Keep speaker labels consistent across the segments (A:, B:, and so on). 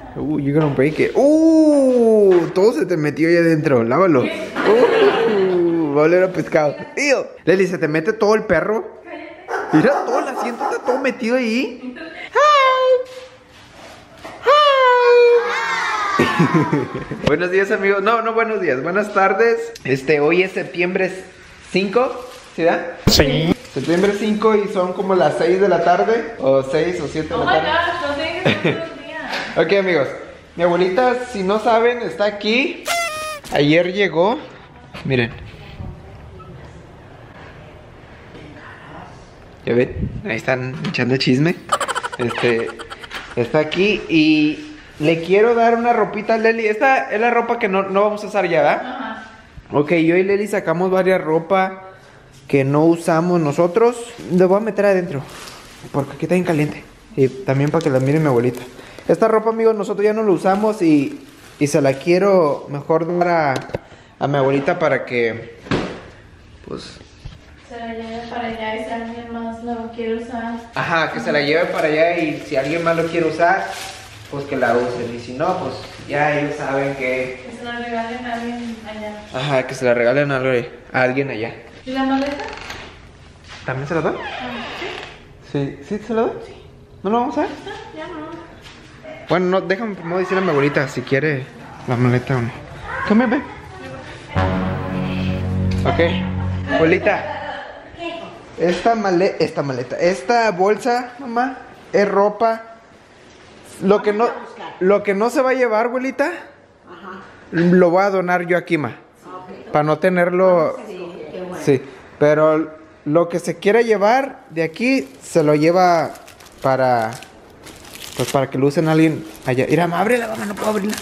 A: You're gonna break it. Todo se te metió ahí adentro. Lávalo. Va a oler a pescado. Tío. Leli, se te mete todo el perro. Mira, todo el asiento está todo metido ahí. Buenos días, amigos. No, buenos días. Buenas tardes. Hoy es septiembre 5. ¿Sí da?
B: Sí.
A: Septiembre 5 y son como las 6 de la tarde. O 6 o 7 de la tarde.
C: No tengas todos los días.
A: Ok, amigos. Mi abuelita, si no saben, está aquí. Ayer llegó. Miren. ¿Ya ven? Ahí están echando chisme. Está aquí y le quiero dar una ropita a Leli. Esta es la ropa que no vamos a usar ya, ¿verdad?
C: Ajá.
A: Ok, yo y Leli sacamos varias ropa que no usamos nosotros. Le voy a meter adentro porque aquí está bien caliente. Y también para que la mire mi abuelita. Esta ropa, amigos, nosotros ya no la usamos y se la quiero mejor dar a mi abuelita para que, pues...
C: Se la lleve para allá y si alguien más lo quiere usar.
A: Ajá, que se la lleve para allá y si alguien más lo quiere usar, pues que la usen. Y si no, pues ya ellos saben que...
C: Que se la regalen a alguien allá.
A: Ajá, que se la regalen a alguien allá.
C: ¿Y la maleta?
A: ¿También se la doy? Sí, ¿sí se la doy? Sí. ¿No lo vamos a ver?
C: Ya no.
A: Bueno, no, déjame primero decirle a mi abuelita si quiere la maleta o no. Come, ve. Ok. Abuelita. Esta bolsa, mamá, es ropa. Lo que no se va a llevar, abuelita, lo voy a donar yo aquí, ma. Para no tenerlo. Sí, pero lo que se quiere llevar de aquí se lo lleva para, pues para que lo usen alguien allá. Mira, ma, ábrela, mamá, no puedo abrirla.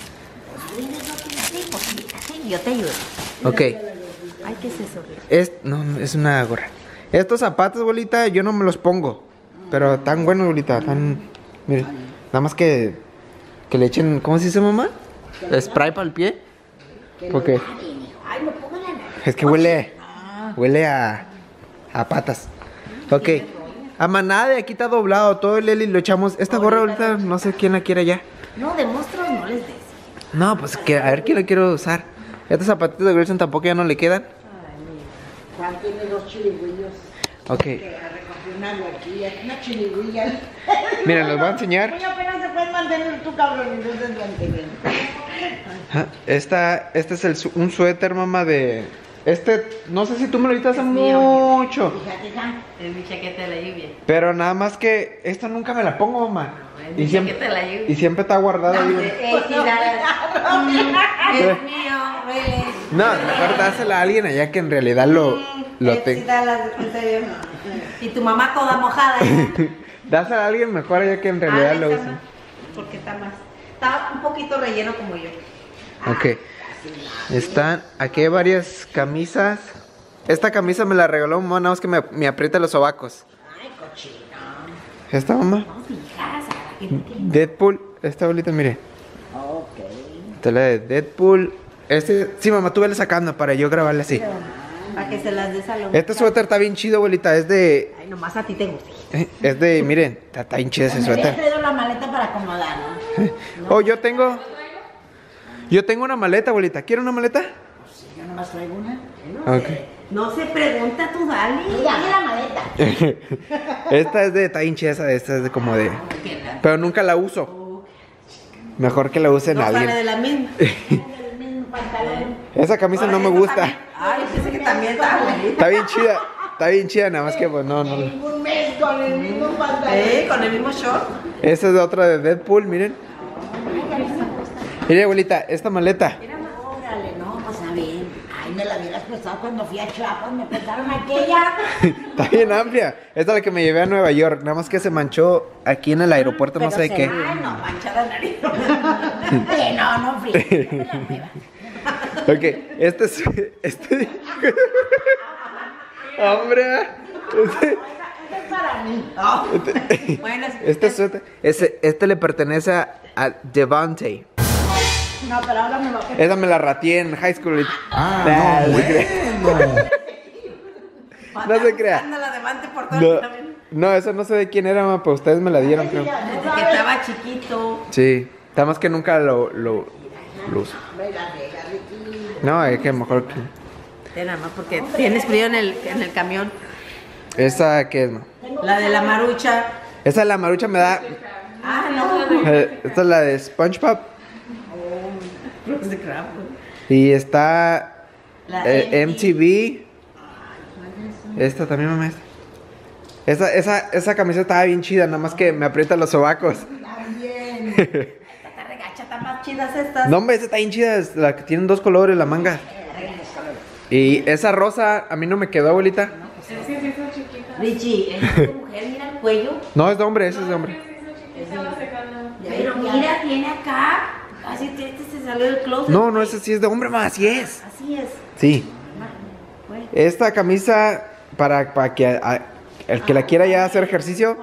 D: Yo te ayudo.
A: Ok.
D: Ay, ¿qué es eso?
A: No, es una gorra. Estos zapatos, abuelita, yo no me los pongo. Pero tan buenos, abuelita, tan... Mire, nada más que le echen, ¿cómo se dice, mamá? Spray para el pie. Porque
D: Ay, no pongan la nariz.
A: es que huele a patas. Ok. A manada de aquí está doblado. Todo el Leli lo echamos. Esta gorra ahorita no sé quién la quiere ya.
D: No, de monstruos no les des.
A: No, pues que a ver quién la quiere usar. Estos zapatitos de Grayson tampoco ya no le quedan.
D: Juan tiene 2 chirigüillos.
A: Ok.
D: Que recogí una huerquilla, una chirigüilla.
A: Miren, los voy a enseñar.
D: Muy apenas se pueden mantener tu cabrón, entonces mantener.
A: Este es un suéter, mamá, de... no sé si tú me lo diste hace
D: mío.
A: mucho.
D: Fíjate, Jan.
C: Es mi chaqueta de la lluvia.
A: Pero nada más que esta nunca me la pongo, mamá.
C: Es mi chaqueta de la lluvia.
A: Y siempre está guardada ahí.
D: Sí, es mío, huele.
A: No, mejor dásela a alguien allá que en realidad lo tenga.
D: Y tu mamá toda mojada.
A: Dásela a alguien mejor allá que en realidad lo use.
D: Porque está más. Está un poquito relleno como yo.
A: Ok. Están, aquí hay varias camisas. Esta camisa me la regaló mamá, nada más que me aprieta los sobacos.
D: Ay, cochino.
A: ¿Esta, mamá?
D: No fijas, ¿a qué no tiene?
A: Deadpool, esta bolita, mire.
D: Ok.
A: Esta es la de Deadpool. Sí, mamá, tú vele sacando para yo grabarle así.
D: Para que se las des a lo
A: Este suéter está bien chido, abuelita, es de...
D: Ay, nomás a ti te gusta.
A: Miren, está bien chido ese
D: Me había
A: suéter.
D: traído la maleta para acomodar, ¿no?
A: Oh, yo tengo una maleta, abuelita. ¿Quiere una maleta?
D: Yo nomás traigo una.
A: Ok.
D: No se pregunta tú, dale. Dame la maleta.
A: Esta es de, está bien chida esta es de como de... Pero nunca la uso. Mejor que la usen
D: No
A: alguien.
D: sale de la misma. Del mismo pantalón.
A: Esa camisa no me gusta.
D: Ay, pensé que también está bonita.
A: Está bien chida, nada más que pues no.
D: Un mes con el mismo pantalón. Con el mismo short.
A: Esta es de otra de Deadpool, miren. Mire, abuelita, esta maleta.
D: Órale, no, pues está bien. Ay, me la hubieras prestado cuando fui a Chiapas, me prestaron aquella.
A: Está bien amplia. Esta es la que me llevé a Nueva York. Nada más que se manchó aquí en el aeropuerto, no sé de qué.
D: Ay, no, mancha la nariz. No frío.
A: Ok, hombre.
D: Es para mí. Bueno,
A: Este suéter, este le pertenece a Devante.
D: no, pero ahora me va a
A: Esa me la rateé en high school. No se crea.
D: la demante por todo
A: No,
D: el camino.
A: no, eso no sé de quién era, ma, pero ustedes me la dieron, creo.
D: Desde que estaba chiquito.
A: Sí. Está más que nunca lo uso.
D: Hombre, la regla, Ricky.
A: No, es que mejor que...
B: Nada más porque tienes frío en el camión.
A: ¿Esa qué es, no?
B: La de la marucha.
A: Esa de la marucha me da...
B: Ah, no.
A: Esta es la de SpongeBob.
B: Los de crap.
A: Y está
B: La
A: MTV. Esta también, mamá. Esa camiseta estaba bien chida, nada más que me aprieta los sobacos.
D: También.
B: Esta regacha, están más chidas estas.
A: No, hombre, esa está bien chida, es la que tienen 2 colores, la manga. Y esa rosa a mí no me quedó, abuelita.
C: Es que sí son chiquitas.
B: Richie, es de mujer, mira el cuello.
A: No, es de hombre, ese es de hombre.
C: Sí, son chiquitas las de Canadá.
B: Pero mira, tiene acá. Así este se salió del closet.
A: No, ese sí es de hombre, más, así es.
B: Así es.
A: Sí.
B: Bueno.
A: Esta camisa, para que el que la quiera ya hacer ejercicio.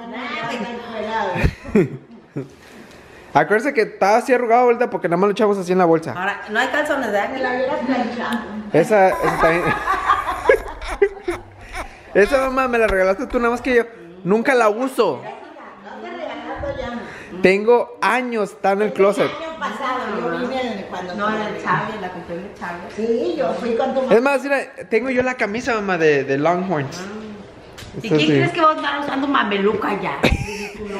A: Acuérdense que estaba así arrugado, abuelita, porque nada más lo echamos así en la bolsa.
B: Ahora, no hay calzones,
D: Me
B: ¿verdad?
D: la hubieras planchado.
A: Esa también. Esa mamá me la regalaste tú, nada más que yo nunca la uso.
D: No te regalando ya.
A: Tengo años, está en el closet.
D: El año pasado yo vine cuando...
B: No, en el Charlie, la compré en el Charlie.
D: Sí, yo fui con tu mamá.
A: Es más, mira, tengo yo la camisa, mamá, de Longhorns.
B: ¿Y
A: Esta
B: quién
A: sí.
B: crees que va a estar usando mameluca ya? Ridículo.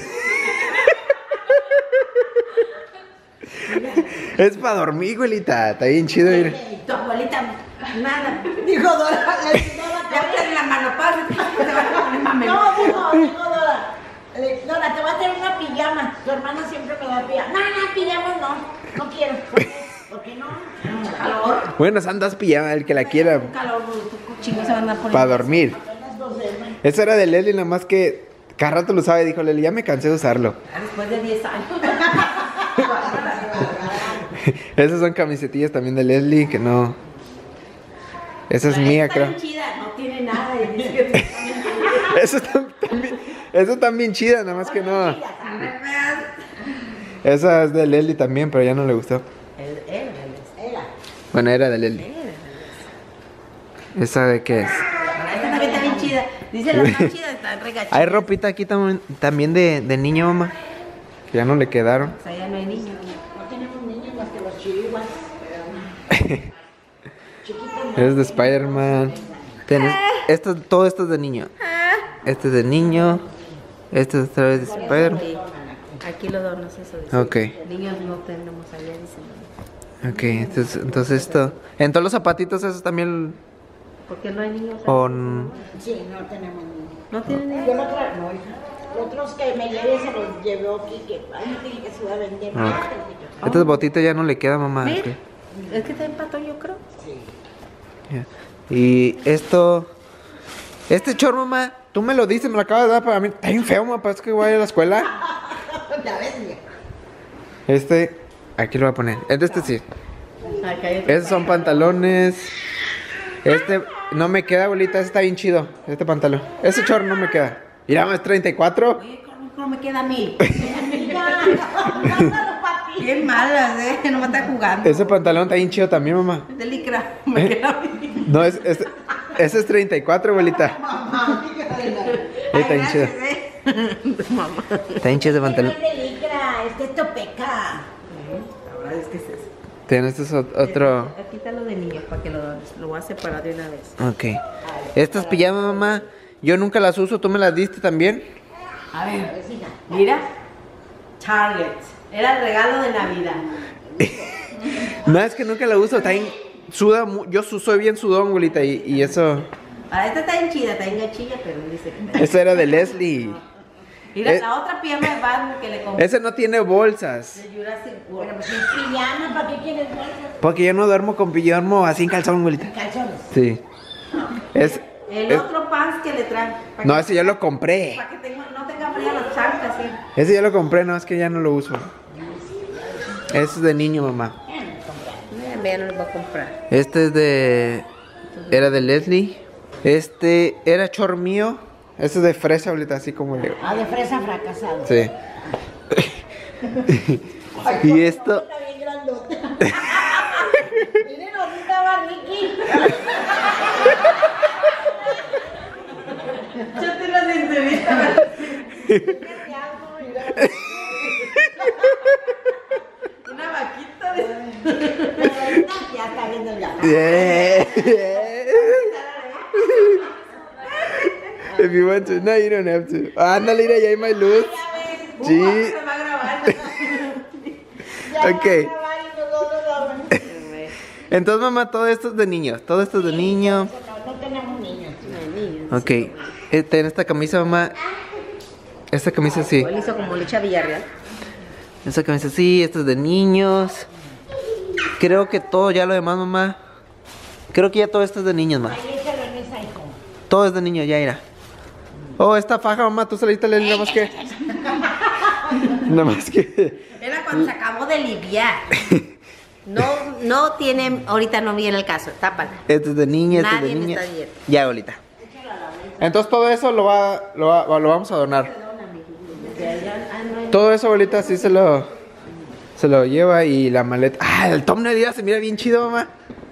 A: Es para dormir, güelita. Está bien chido ir.
B: Tu abuelita, nada.
D: Dijo Dora, le dijo
B: Ya
D: Dora.
B: en la mano, pasa, te van a poner mameluca.
D: No, dijo Dora. Dora, te voy a hacer una pijama. Tu hermana siempre me da pijama. No, pijama no. No quiero. ¿Por qué no?
B: Mucho calor.
A: Bueno, sandas pijama, el que la quiera.
B: Un calor, chicos se van a poner.
A: Para dormir.
D: Apenas 12, hermano.
A: Esa era de Leslie, nada más que cada rato lo sabe. Dijo Leslie, ya me cansé de usarlo.
B: Después de 10 años.
A: Esas son camisetillas también de Leslie, que no. Esa es mía,
B: Está
A: creo.
B: bien chida, no tiene nada. Y dice que tiene-
A: Esas están bien chidas, nada más que no. Esa es de Leslie también, pero ya no le gustó.
D: Era.
A: Bueno, era de Leslie. ¿Esa de qué es?
B: Esta también está bien chida. Dice la más chida, está regachada.
A: Hay ropita aquí también de niño, mamá. Que ya no le quedaron.
B: O sea, ya no hay niños.
D: No tenemos niños más que los chihuahuas. Chiquitos.
A: Es de Spider-Man. Todo esto es de niño. Este es de niño. Este es otra vez de Spider-Man.
B: Sí. Aquí lo donos eso. Dice.
A: Ok.
B: Niños no tenemos allá, dicen.
A: Ok, entonces esto. En todos los zapatitos, esos también.
B: ¿Por qué no hay niños?
A: Con.
D: Sí, no tenemos niños.
B: ¿No tienen niños?
D: Yo no traje, no, hija. Los otros que me llevé se los llevó Kike. Ay, dije que se iba a vender.
A: Ok. Estas botitas ya no le quedan, mamá.
B: Mira,
A: Ok.
B: es que está empatón, yo creo.
D: Sí.
A: Ya. Y esto. Este chor, mamá. Tú me lo dices, me lo acabas de dar para mí. Está bien feo, mamá. Parece que voy a ir a la escuela.
D: Ya ves, mira.
A: Este. Aquí lo voy a poner. Este sí.
B: Acá hay otro.
A: Esos son pantalones. Este no me queda, abuelita. Este está bien chido. Este pantalón. Ese chor no me queda. Mira, más 34.
B: Oye, ¿cómo me queda a mí?
D: Ya, mándalo, papi.
B: Qué malas, no me está jugando.
A: Ese pantalón está bien chido también, mamá.
B: Es de licra, me queda a mí.
A: No, ese es 34, abuelita.
D: Mamá, fíjate.
A: Está bien chido.
B: Mamá.
A: Está bien chido ese pantalón.
D: Este no es de licra, este es topeca.
B: La verdad es que es eso.
A: Tienes este es otro.
B: Aquí está lo de niños para que lo dones. Lo voy a separar de una vez.
A: Ok. Estas pijamas, mamá. Yo nunca las uso. ¿Tú me las diste también?
B: A ver, mira. Target. Era el regalo de Navidad.
A: No, es que nunca la uso. Está bien. Suda. Yo soy bien sudón, abuelita. Y eso.
B: Ahora esta está bien chida, está bien gachilla, pero dice que...
A: Esa era de Leslie.
B: Mira,
A: Eh,
B: la otra pijama de Batman que le compré
A: Ese no tiene bolsas.
B: de Jurassic World.
D: Pues es pijama, ¿para qué quieres bolsas?
A: Porque yo no duermo con pijama así en calzón, abuelita.
D: Calzones.
A: Sí.
B: El otro pants que le traen.
A: No, ese ya lo compré.
B: Para que no tenga frío las chanclas, sí.
A: Ese ya lo compré, no, es que ya no lo uso. Ese es de niño, mamá.
B: Ya no lo voy a comprar.
A: Este es de... Era de Leslie. Este era chor mío. Este es de fresa, abuelita, así como de...
D: Ah, de fresa fracasado.
A: Sí. Y esto...
D: Está bien grandote. Miren, ahorita va Ricky.
B: Yo te las entrevistas.
D: Ya está viendo el gato.
A: If you want to. No, you don't have to. Ándale, mira, ya hay más luz. Sí.
B: Se va a grabar.
A: Ok. Entonces, mamá, todo esto es de niños. Todo esto es de niño.
D: No tenemos niños.
A: Ok. En esta camisa, mamá. Esta camisa sí.
B: Él hizo como Lucha Villarreal.
A: Esta camisa sí. Esto es de niños. Creo que todo ya lo demás, mamá. Creo que ya todo esto es de niños, mamá.
D: Ahí échalo en esa, hijo.
A: Todo es de niños, ya irá. Oh, esta faja, mamá. Tú saliste a leer nada más que. Nada más que.
B: Era cuando se acabó de lidiar. No tiene, ahorita no viene el caso, tápala.
A: Este es de niña, este es de
B: Nadie me
A: niña.
B: está viendo.
A: Ya, abuelita. Entonces todo eso lo vamos a donar. Todo eso, abuelita, sí se lo lleva y la maleta. Ah, el Tom Nedía se mira bien chido, mamá.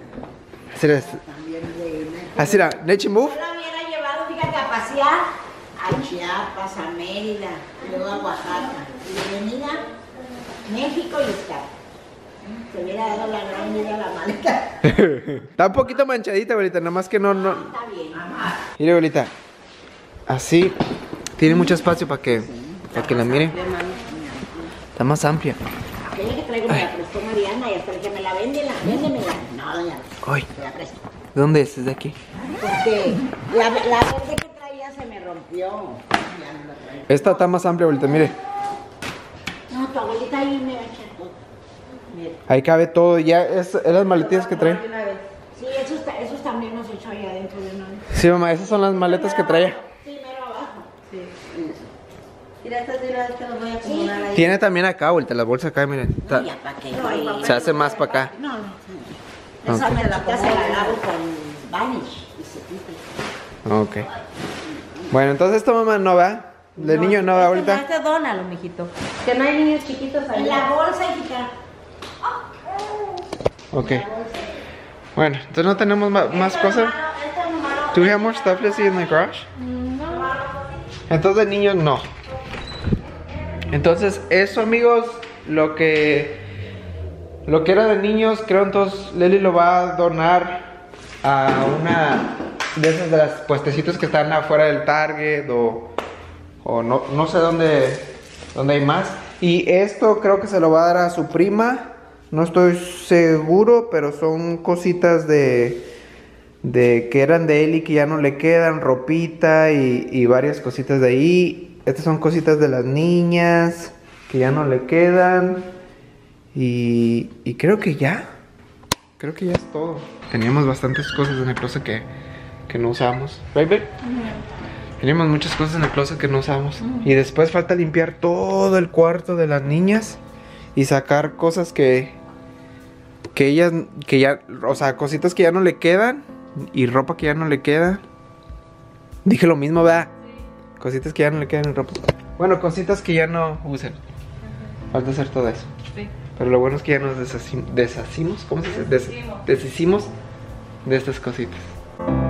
A: Así era, Nechi Move.
D: Yo la hubiera llevado, fíjate, a pasear a Chiapas, a Mérida, y luego a Oaxaca. Y de venida, México y Escapa. Se hubiera dado la gran vida a la maleta.
A: Está un poquito manchadita, abuelita, nada más que no.
D: Está bien.
A: Mire, abuelita. Así. Tiene mucho espacio para que la mire. Está más amplia.
D: Aquella que traigo me la prestó Mariana y hasta le dije, me la véndemela. No, ya.
A: Ay,
D: Me la prestó.
A: ¿de dónde es? ¿Es de aquí?
D: Porque la verde que traía se me rompió. Ya no la traigo.
A: Esta está más amplia, abuelita, mire.
D: No, tu abuelita ahí me va a echar todo. Mira.
A: Ahí cabe todo. Ya es las maletillas que trae.
D: Sí, esos también los he hecho ahí adentro de una vez.
A: Sí, mamá, esas son las maletas que trae.
D: Sí, mero abajo.
B: Mira, estas de te los voy a acomodar ahí.
A: Tiene también acá, abuelita, la bolsa acá, miren. Está-
D: Ya, ¿para qué? No,
A: se hace más para acá.
D: no. Esa
A: Ok.
D: manchita se la lavo con Vanish y se quita.
A: Ok. Bueno, entonces esto, mamá, no va. De niño no va ahorita.
B: Este dónalo, mijito. Que no hay niños chiquitos ahí.
D: En la bolsa, hijita.
A: Ok. Bueno, entonces no tenemos más cosas. Do we have more stuff to see in the garage? Entonces de niños no. Entonces eso, amigos, lo que era de niños, creo entonces Leli lo va a donar a una de esas de las puestecitos que están afuera del Target o no sé dónde hay más. Y esto creo que se lo va a dar a su prima. No estoy seguro, pero son cositas de que eran de él y que ya no le quedan, ropita y varias cositas de ahí. Estas son cositas de las niñas que ya no le quedan. Y creo que ya es todo. Teníamos bastantes cosas en el closet que no usamos. ¿Right, babe? Teníamos muchas cosas en el closet que no usamos. Y después falta limpiar todo el cuarto de las niñas y sacar cosas que ya, o sea, cositas que ya no le quedan y ropa que ya no le queda. Dije lo mismo, ¿verdad? Cositas que ya no le quedan en ropa. Bueno, cositas que ya no usen. Falta hacer todo eso.
C: Sí.
A: Pero lo bueno es que ya nos deshacimos, ¿cómo se dice? Deshicimos de estas cositas.